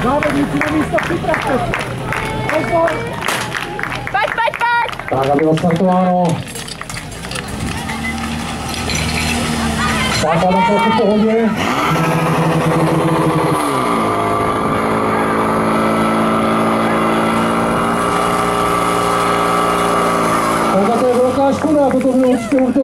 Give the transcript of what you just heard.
Závodníci na místo, připravte se. Pozor! Pojď! Tak, aby odstartováno. Pápa na celku v pohodě. To je velká škoda, toto bylo určitě